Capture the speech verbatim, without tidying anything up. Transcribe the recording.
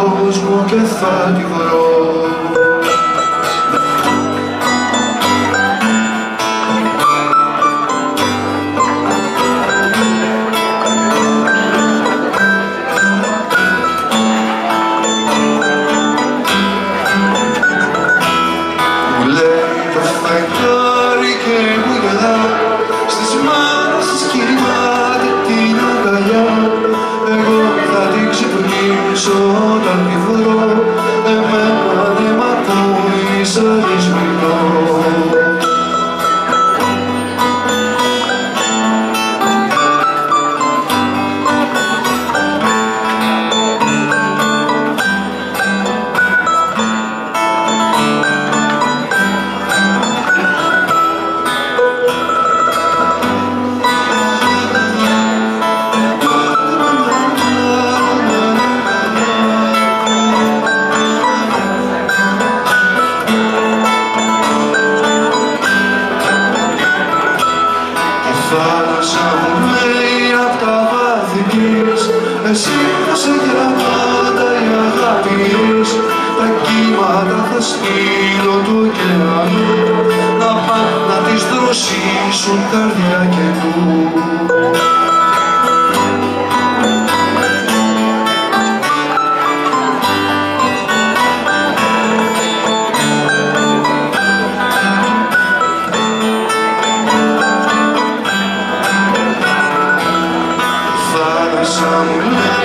κόσμο και θα τη βρω. Όταν τη βρω, εμένα δεν μ' ακούει σαν δυσμηνό. Θάλασσα μου λέει απ' τα βάθη της, εσύ θα σε γεμάτα η αγάπη της. Τα κύματα θα στείλω του ωκεανού, να πάνε να τις δροσίσουν καρδιά καινού. Θάλασσα μου λέει